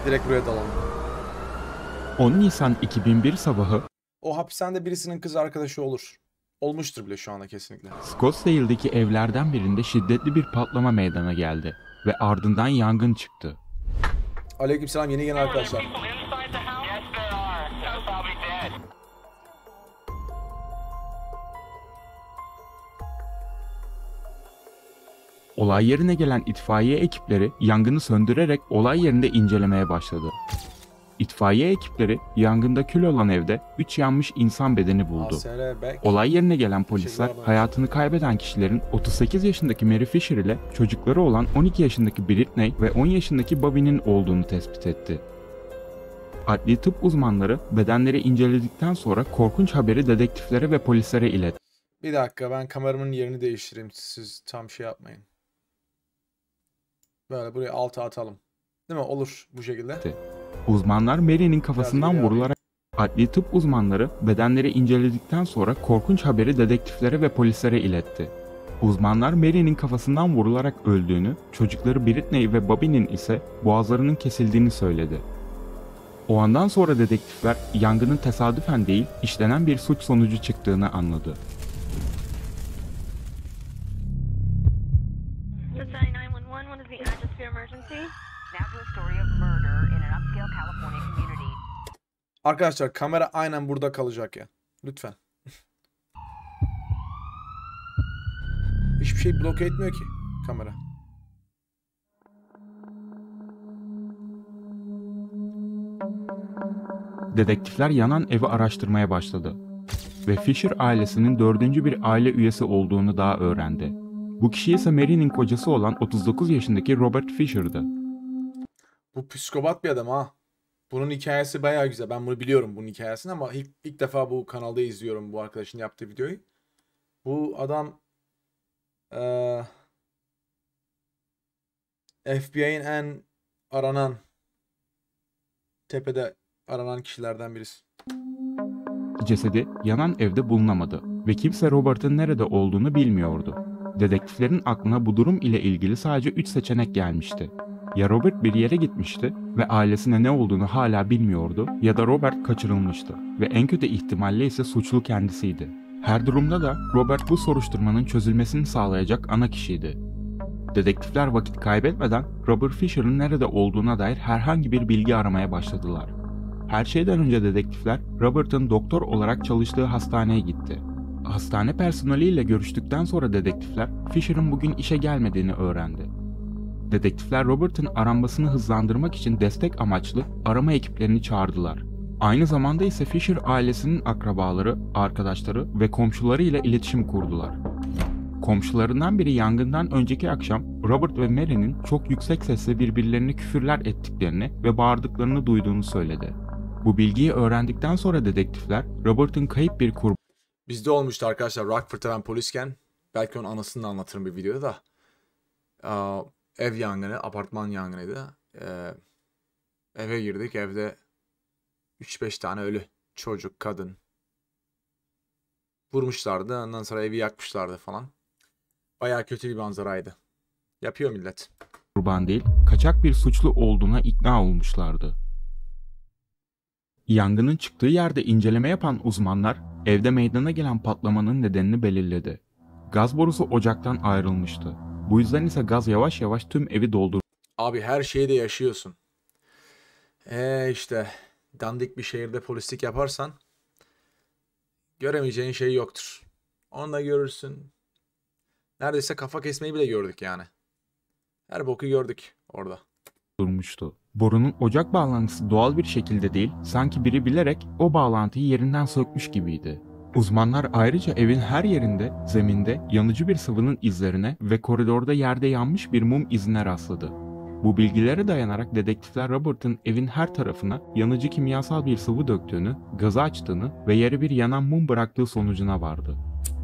Direkt buraya dalalım. 10 Nisan 2001 sabahı O hapishanede birisinin kız arkadaşı olur. Olmuştur bile şu anda kesinlikle. Scottsdale'deki evlerden birinde şiddetli bir patlama meydana geldi ve ardından yangın çıktı. Aleykümselam yeni gelen arkadaşlar. Olay yerine gelen itfaiye ekipleri yangını söndürerek olay yerinde incelemeye başladı. İtfaiye ekipleri yangında kül olan evde 3 yanmış insan bedeni buldu. Olay yerine gelen polisler hayatını kaybeden kişilerin 38 yaşındaki Mary Fisher ile çocukları olan 12 yaşındaki Britney ve 10 yaşındaki Bobby'nin olduğunu tespit etti. Adli tıp uzmanları bedenleri inceledikten sonra korkunç haberi dedektiflere ve polislere iletti. Bir dakika ben kameramın yerini değiştireyim. Siz tam şey yapmayın. Böyle buraya alta atalım. Değil mi? Olur bu şekilde. Uzmanlar Mary'nin kafasından vurularak adli tıp uzmanları bedenleri inceledikten sonra korkunç haberi dedektiflere ve polislere iletti. Uzmanlar Mary'nin kafasından vurularak öldüğünü, çocukları Britney ve Bobby'nin ise boğazlarının kesildiğini söyledi. O andan sonra dedektifler yangının tesadüfen değil, işlenen bir suç sonucu çıktığını anladı. Arkadaşlar kamera aynen burada kalacak ya. Lütfen. Hiçbir şey bloke etmiyor ki kamera. Dedektifler yanan evi araştırmaya başladı ve Fisher ailesinin 4. bir aile üyesi olduğunu daha öğrendi. Bu kişi ise Mary'nin kocası olan 39 yaşındaki Robert Fisher'dı. Bu psikopat bir adam ha. Bunun hikayesi bayağı güzel. Ben bunu biliyorum bunun hikayesini ama ilk defa bu kanalda izliyorum bu arkadaşın yaptığı videoyu. Bu adam FBI'nin en aranan tepede aranan kişilerden birisi. Cesedi yanan evde bulunamadı ve kimse Robert'ın nerede olduğunu bilmiyordu. Dedektiflerin aklına bu durum ile ilgili sadece 3 seçenek gelmişti. Ya Robert bir yere gitmişti ve ailesine ne olduğunu hala bilmiyordu ya da Robert kaçırılmıştı ve en kötü ihtimalle ise suçlu kendisiydi. Her durumda da Robert bu soruşturmanın çözülmesini sağlayacak ana kişiydi. Dedektifler vakit kaybetmeden Robert Fisher'ın nerede olduğuna dair herhangi bir bilgi aramaya başladılar. Her şeyden önce dedektifler Robert'ın doktor olarak çalıştığı hastaneye gitti. Hastane personeliyle görüştükten sonra dedektifler Fisher'ın bugün işe gelmediğini öğrendi. Dedektifler Robert'ın aranmasını hızlandırmak için destek amaçlı arama ekiplerini çağırdılar. Aynı zamanda ise Fisher ailesinin akrabaları, arkadaşları ve komşuları ile iletişim kurdular. Komşularından biri yangından önceki akşam Robert ve Mary'nin çok yüksek sesle birbirlerini küfürler ettiklerini ve bağırdıklarını duyduğunu söyledi. Bu bilgiyi öğrendikten sonra dedektifler Robert'ın kayıp bir kurbanı. Bizde olmuştu arkadaşlar. Rockford'ta ben polisken. Belki onun anısını da anlatırım bir videoda da. Ev yangını, apartman yangınıydı. Eve girdik. Evde 3-5 tane ölü. Çocuk, kadın. Vurmuşlardı. Ondan sonra evi yakmışlardı falan. Bayağı kötü bir manzaraydı. Yapıyor millet. Kurban değil, kaçak bir suçlu olduğuna ikna olmuşlardı. Yangının çıktığı yerde inceleme yapan uzmanlar evde meydana gelen patlamanın nedenini belirledi. Gaz borusu ocaktan ayrılmıştı. Bu yüzden ise gaz yavaş yavaş tüm evi doldurdu. Abi her şeyde yaşıyorsun. İşte dandik bir şehirde polislik yaparsan göremeyeceğin şey yoktur. Onu da görürsün. Neredeyse kafa kesmeyi bile gördük yani. Her boku gördük orada. Durmuştu. Borunun ocak bağlantısı doğal bir şekilde değil, sanki biri bilerek o bağlantıyı yerinden sökmüş gibiydi. Uzmanlar ayrıca evin her yerinde, zeminde yanıcı bir sıvının izlerine ve koridorda yerde yanmış bir mum izine rastladı. Bu bilgilere dayanarak dedektifler Robert'ın evin her tarafına yanıcı kimyasal bir sıvı döktüğünü, gazı açtığını ve yere bir yanan mum bıraktığı sonucuna vardı.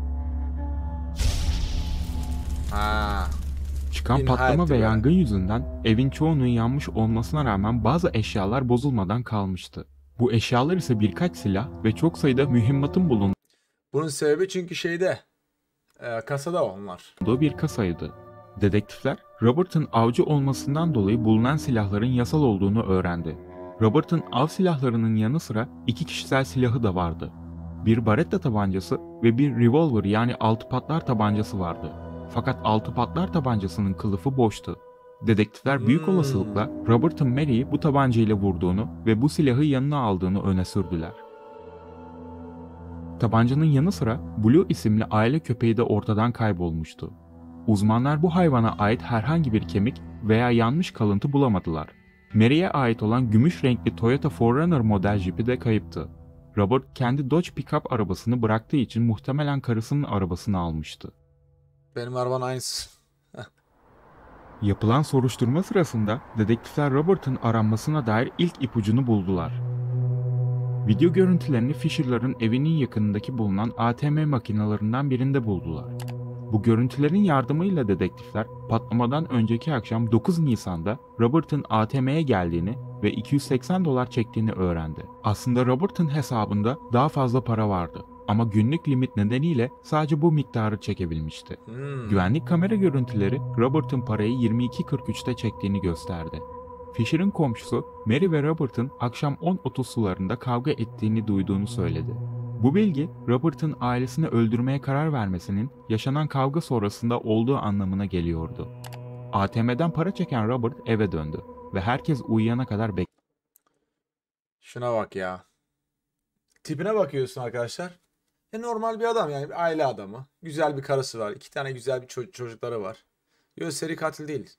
Çıkan patlama ve yangın yüzünden evin çoğunun yanmış olmasına rağmen bazı eşyalar bozulmadan kalmıştı. Bu eşyalar ise birkaç silah ve çok sayıda mühimmatın bulunduğu Bunun sebebi çünkü şeyde kasada onlar. bir kasaydı. Dedektifler Robert'ın avcı olmasından dolayı bulunan silahların yasal olduğunu öğrendi. Robert'ın av silahlarının yanı sıra 2 kişisel silahı da vardı. Bir Beretta tabancası ve bir revolver yani altı patlar tabancası vardı. Fakat altı patlar tabancasının kılıfı boştu. Dedektifler büyük olasılıkla Robert'ın Mary'i bu tabancayla vurduğunu ve bu silahı yanına aldığını öne sürdüler. Tabancanın yanı sıra Blue isimli aile köpeği de ortadan kaybolmuştu. Uzmanlar bu hayvana ait herhangi bir kemik veya yanmış kalıntı bulamadılar. Mary'e ait olan gümüş renkli Toyota 4Runner model jipi de kayıptı. Robert kendi Dodge pick-up arabasını bıraktığı için muhtemelen karısının arabasını almıştı. Benim arabanın aynısı. Yapılan soruşturma sırasında dedektifler Robert'ın aranmasına dair ilk ipucunu buldular. Video görüntülerini Fisher'ların evinin yakınındaki bulunan ATM makinelerinden birinde buldular. Bu görüntülerin yardımıyla dedektifler patlamadan önceki akşam 9 Nisan'da Robert'ın ATM'ye geldiğini ve $280 çektiğini öğrendi. Aslında Robert'ın hesabında daha fazla para vardı ama günlük limit nedeniyle sadece bu miktarı çekebilmişti. Güvenlik kamera görüntüleri Robert'ın parayı 22.43'te çektiğini gösterdi. Fisher'ın komşusu Mary ve Robert'ın akşam 10.30 sularında kavga ettiğini duyduğunu söyledi. Bu bilgi Robert'ın ailesini öldürmeye karar vermesinin yaşanan kavga sonrasında olduğu anlamına geliyordu. ATM'den para çeken Robert eve döndü ve herkes uyuyana kadar bekledi. Şuna bak ya. Tipine bakıyorsun arkadaşlar. Normal bir adam yani bir aile adamı. Güzel bir karısı var. 2 tane güzel bir çocukları var. Yok seri katil değil.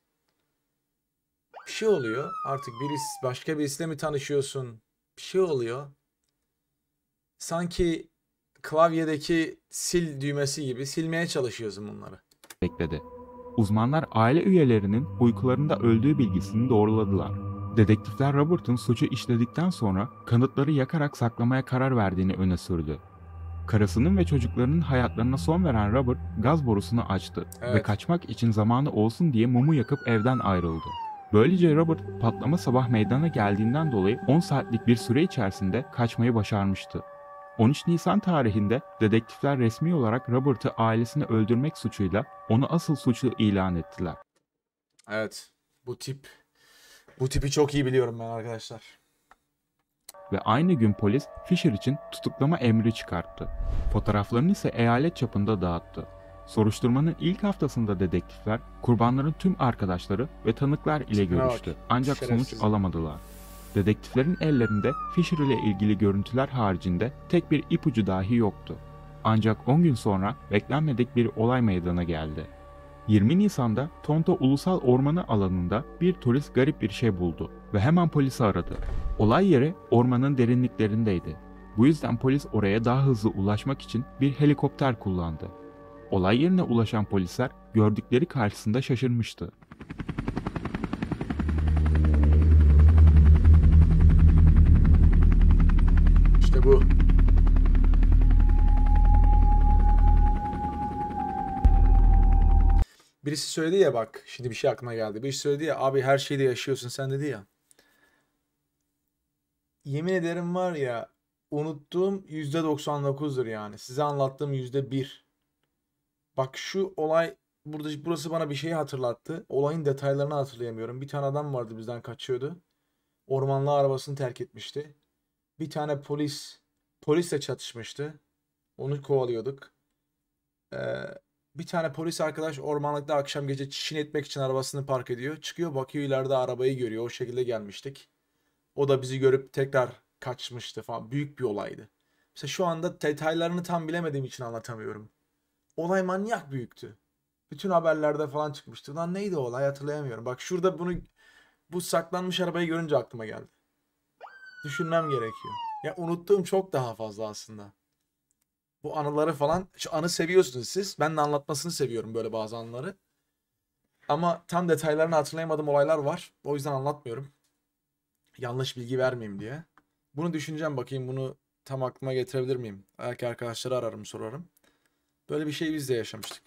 Bir şey oluyor. Artık başka birisiyle mi tanışıyorsun? Bir şey oluyor. Sanki klavyedeki sil düğmesi gibi silmeye çalışıyorsun bunları. Uzmanlar aile üyelerinin uykularında öldüğü bilgisini doğruladılar. Dedektifler Robert'ın suçu işledikten sonra kanıtları yakarak saklamaya karar verdiğini öne sürdü. Karısının ve çocuklarının hayatlarına son veren Robert gaz borusunu açtı ve kaçmak için zamanı olsun diye mumu yakıp evden ayrıldı. Böylece Robert patlama sabah meydana geldiğinden dolayı 10 saatlik bir süre içerisinde kaçmayı başarmıştı. 13 Nisan tarihinde dedektifler resmi olarak Robert'ı ailesini öldürmek suçuyla onu asıl suçlu ilan ettiler. Evet, bu tipi çok iyi biliyorum ben arkadaşlar. Ve aynı gün polis Fisher için tutuklama emri çıkarttı. Fotoğraflarını ise eyalet çapında dağıttı. Soruşturmanın ilk haftasında dedektifler kurbanların tüm arkadaşları ve tanıklar ile görüştü. Ancak sonuç alamadılar. Dedektiflerin ellerinde Fisher ile ilgili görüntüler haricinde tek bir ipucu dahi yoktu. Ancak 10 gün sonra beklenmedik bir olay meydana geldi. 20 Nisan'da Tonto Ulusal Ormanı alanında bir turist garip bir şey buldu ve hemen polisi aradı. Olay yeri ormanın derinliklerindeydi. Bu yüzden polis oraya daha hızlı ulaşmak için bir helikopter kullandı. Olay yerine ulaşan polisler gördükleri karşısında şaşırmıştı. İşte bu. Birisi söyledi ya bak şimdi bir şey aklıma geldi. Birisi söyledi ya abi her şeyde yaşıyorsun sen dedi ya. Yemin ederim var ya unuttuğum %99'dur yani. Size anlattığım %1. Bak şu olay burası bana bir şey hatırlattı. Olayın detaylarını hatırlayamıyorum. Bir tane adam vardı bizden kaçıyordu. Ormanlığa arabasını terk etmişti. Bir tane polisle çatışmıştı. Onu kovalıyorduk. Bir tane polis arkadaş ormanlıkta akşam gece çişini etmek için arabasını park ediyor. Çıkıyor bakıyor ileride arabayı görüyor. O şekilde gelmiştik. O da bizi görüp tekrar kaçmıştı falan. Büyük bir olaydı. Mesela şu anda detaylarını tam bilemediğim için anlatamıyorum. Olay manyak büyüktü. Bütün haberlerde falan çıkmıştı. Lan neydi o olay hatırlayamıyorum. Bak şurada bu saklanmış arabayı görünce aklıma geldi. Düşünmem gerekiyor. Ya unuttuğum çok daha fazla aslında. Bu anıları falan, şu anı seviyorsunuz siz. Ben de anlatmasını seviyorum böyle bazı anıları. Ama tam detaylarını hatırlayamadığım olaylar var. O yüzden anlatmıyorum. Yanlış bilgi vermeyeyim diye. Bunu düşüneceğim bakayım bunu tam aklıma getirebilir miyim? Belki arkadaşları ararım sorarım. Böyle bir şey biz de yaşamıştık.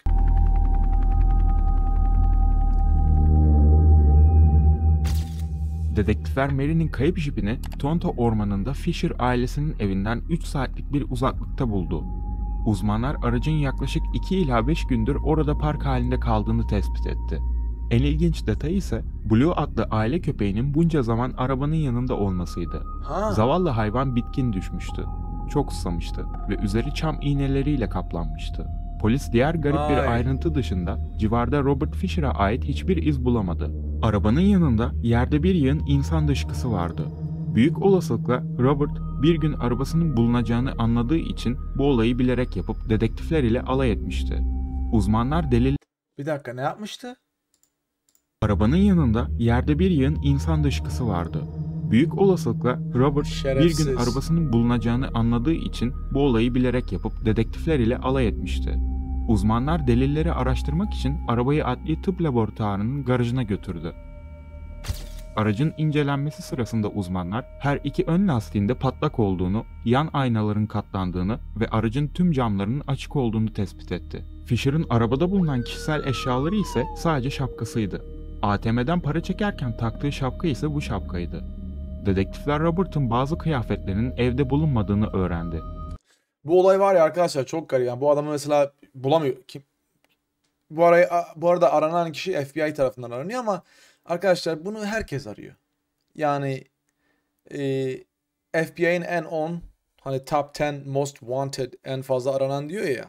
Dedektifler Mary'nin kayıp jipini Tonto Ormanı'nda Fisher ailesinin evinden 3 saatlik bir uzaklıkta buldu. Uzmanlar aracın yaklaşık 2 ila 5 gündür orada park halinde kaldığını tespit etti. En ilginç detay ise Blue adlı aile köpeğinin bunca zaman arabanın yanında olmasıydı. Ha. Zavallı hayvan bitkin düşmüştü. Çok susamıştı ve üzeri çam iğneleriyle kaplanmıştı. Polis diğer garip bir Vay. ayrıntı dışında civarda Robert Fisher'a ait hiçbir iz bulamadı. Arabanın yanında yerde bir yığın insan dışkısı vardı. Büyük olasılıkla Robert bir gün arabasının bulunacağını anladığı için bu olayı bilerek yapıp dedektifler ile alay etmişti. Uzmanlar delil Bir dakika, ne yapmıştı? Arabanın yanında yerde bir yığın insan dışkısı vardı. Büyük olasılıkla Robert Şerefsiz. bir gün arabasının bulunacağını anladığı için bu olayı bilerek yapıp dedektifler ile alay etmişti. Uzmanlar delilleri araştırmak için arabayı adli tıp laboratuvarının garajına götürdü. Aracın incelenmesi sırasında uzmanlar her iki ön lastiğinde patlak olduğunu, yan aynaların katlandığını ve aracın tüm camlarının açık olduğunu tespit etti. Fisher'ın arabada bulunan kişisel eşyaları ise sadece şapkasıydı. ATM'den para çekerken taktığı şapka ise bu şapkaydı. Dedektifler Robert'ın bazı kıyafetlerinin evde bulunmadığını öğrendi. Bu olay var ya arkadaşlar, çok garip. Yani bu adamı mesela bulamıyor. Kim? Bu arada aranan kişi FBI tarafından aranıyor ama arkadaşlar bunu herkes arıyor. Yani FBI'nin en 10 hani top 10 most wanted, en fazla aranan diyor ya.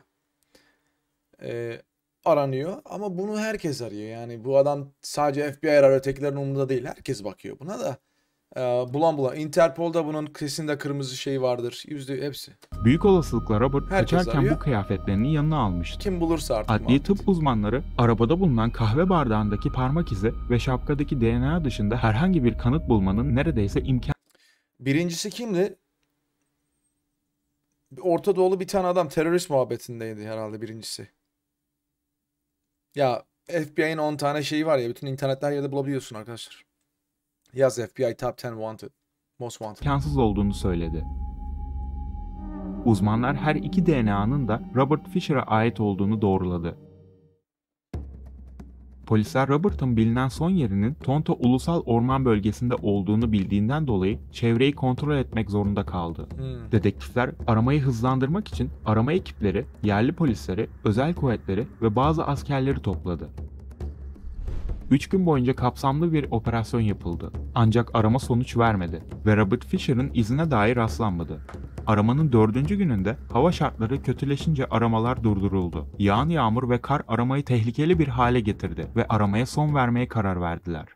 Aranıyor ama bunu herkes arıyor. Yani bu adam sadece FBI arıyor, ötekilerin umurunda değil. Herkes bakıyor buna da. Bulan. Interpol'da bunun kesin kırmızı şeyi vardır. Hepsi. Büyük olasılıkla Robert Herkes kaçarken arıyor. bu kıyafetlerini yanına almıştı. Kim bulursa artık. Adli tıp uzmanları arabada bulunan kahve bardağındaki parmak izi ve şapkadaki DNA dışında herhangi bir kanıt bulmanın neredeyse Birincisi kimdi? Orta Doğulu bir tane adam, terörist muhabbetindeydi herhalde birincisi. Ya FBI'nin 10 tane şeyi var ya, bütün internette her yerde bulabiliyorsun arkadaşlar. Yaz FBI Top 10 Wanted. Most Wanted. imkansız olduğunu söyledi. Uzmanlar her iki DNA'nın da Robert Fisher'a ait olduğunu doğruladı. Polisler Robert'ın bilinen son yerinin Tonto Ulusal Orman Bölgesi'nde olduğunu bildiğinden dolayı çevreyi kontrol etmek zorunda kaldı. Dedektifler aramayı hızlandırmak için arama ekipleri, yerli polisleri, özel kuvvetleri ve bazı askerleri topladı. 3 gün boyunca kapsamlı bir operasyon yapıldı. Ancak arama sonuç vermedi ve Robert Fisher'ın izine dahi rastlanmadı. Aramanın 4. gününde hava şartları kötüleşince aramalar durduruldu. Yağan yağmur ve kar aramayı tehlikeli bir hale getirdi ve aramaya son vermeye karar verdiler.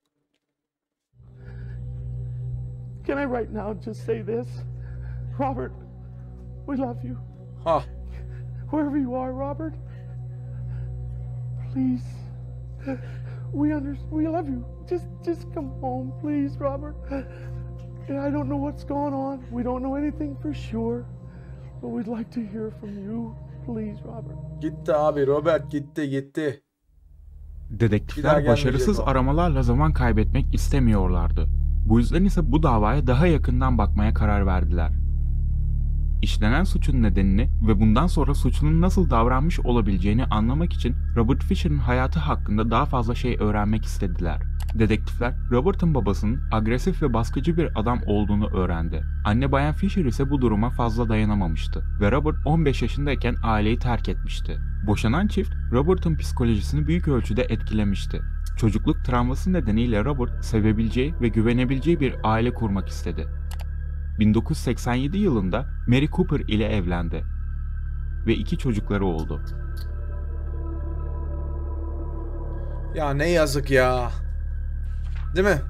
Can I right now just say this? Robert, we love you. Ha. Wherever you are, Robert, please. We love you. Just come home, please, Robert. And I don't know what's going on. We don't know anything for sure. But we'd like to hear from you. Please, Robert. Gitti abi, Robert gitti. Bir daha Dedektifler gelmeyecek başarısız o. aramalarla zaman kaybetmek istemiyorlardı. Bu yüzden ise bu davaya daha yakından bakmaya karar verdiler. İşlenen suçun nedenini ve bundan sonra suçlunun nasıl davranmış olabileceğini anlamak için Robert Fisher'ın hayatı hakkında daha fazla şey öğrenmek istediler. Dedektifler, Robert'ın babasının agresif ve baskıcı bir adam olduğunu öğrendi. Anne Bayan Fisher ise bu duruma fazla dayanamamıştı ve Robert 15 yaşındayken aileyi terk etmişti. Boşanan çift, Robert'ın psikolojisini büyük ölçüde etkilemişti. Çocukluk travması nedeniyle Robert, sevebileceği ve güvenebileceği bir aile kurmak istedi. 1987 yılında Mary Cooper ile evlendi ve 2 çocukları oldu. Ya ne yazık ya. Değil mi?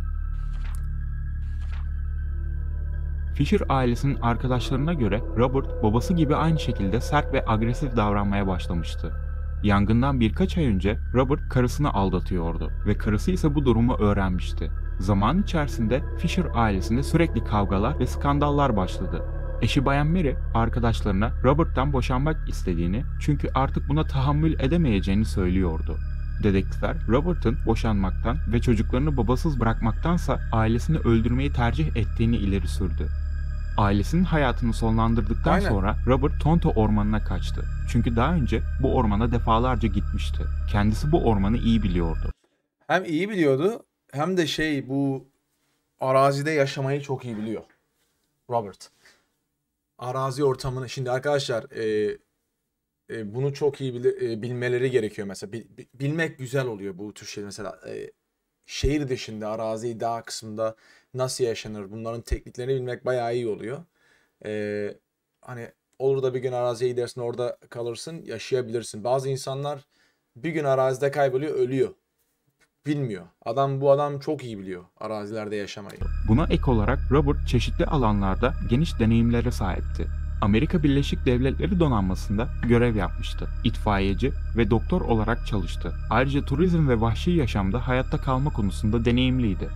Fisher ailesinin arkadaşlarına göre Robert babası gibi aynı şekilde sert ve agresif davranmaya başlamıştı. Yangından birkaç ay önce Robert karısını aldatıyordu ve karısı ise bu durumu öğrenmişti. Zaman içerisinde Fisher ailesinde sürekli kavgalar ve skandallar başladı. Eşi Bayan Mary arkadaşlarına Robert'tan boşanmak istediğini çünkü artık buna tahammül edemeyeceğini söylüyordu. Dedektifler Robert'ın boşanmaktan ve çocuklarını babasız bırakmaktansa ailesini öldürmeyi tercih ettiğini ileri sürdü. Ailesinin hayatını sonlandırdıktan Aynen. sonra Robert Tonto ormanına kaçtı. Çünkü daha önce bu ormana defalarca gitmişti. Kendisi bu ormanı iyi biliyordu. Hem iyi biliyordu hem de bu arazide yaşamayı çok iyi biliyor. Robert. Arazi ortamını şimdi arkadaşlar bunu çok iyi bilmeleri gerekiyor mesela. Bilmek güzel oluyor bu tür şey mesela. Şehir dışında, arazi, dağ kısmında nasıl yaşanır? Bunların tekniklerini bilmek bayağı iyi oluyor. Hani olur da bir gün araziye gidersin, orada kalırsın, yaşayabilirsin. Bazı insanlar bir gün arazide kayboluyor, ölüyor. Bilmiyor. Bu adam çok iyi biliyor arazilerde yaşamayı. Buna ek olarak Robert çeşitli alanlarda geniş deneyimlere sahipti. Amerika Birleşik Devletleri donanmasında görev yapmıştı. İtfaiyeci ve doktor olarak çalıştı. Ayrıca turizm ve vahşi yaşamda hayatta kalma konusunda deneyimliydi.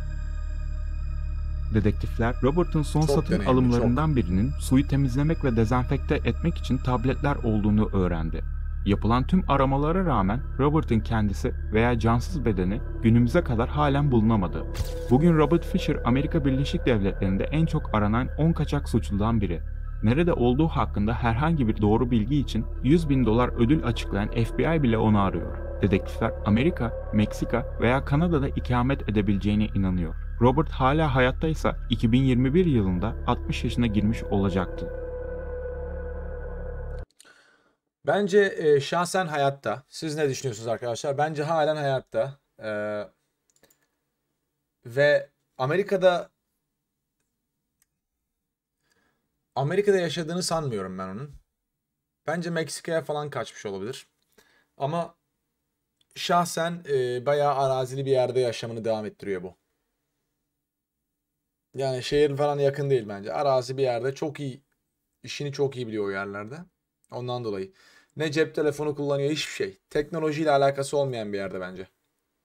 Dedektifler Robert'ın son Çok satın deneyimli, alımlarından birinin suyu temizlemek ve dezenfekte etmek için tabletler olduğunu öğrendi. Yapılan tüm aramalara rağmen Robert'ın kendisi veya cansız bedeni günümüze kadar halen bulunamadı. Bugün Robert Fisher Amerika Birleşik Devletleri'nde en çok aranan 10 kaçak suçludan biri. Nerede olduğu hakkında herhangi bir doğru bilgi için $100.000 ödül açıklayan FBI bile onu arıyor. Dedektifler Amerika, Meksika veya Kanada'da ikamet edebileceğine inanıyor. Robert hala hayattaysa 2021 yılında 60 yaşına girmiş olacaktı. Bence şahsen hayatta. Siz ne düşünüyorsunuz arkadaşlar? Bence halen hayatta. Ve Amerika'da yaşadığını sanmıyorum ben onun. Bence Meksika'ya falan kaçmış olabilir. Ama şahsen bayağı arazili bir yerde yaşamını devam ettiriyor bu. Yani şehir falan yakın değil bence. Arazi bir yerde çok iyi, işini çok iyi biliyor o yerlerde. Ondan dolayı. Ne cep telefonu kullanıyor, hiçbir şey. Teknolojiyle alakası olmayan bir yerde bence.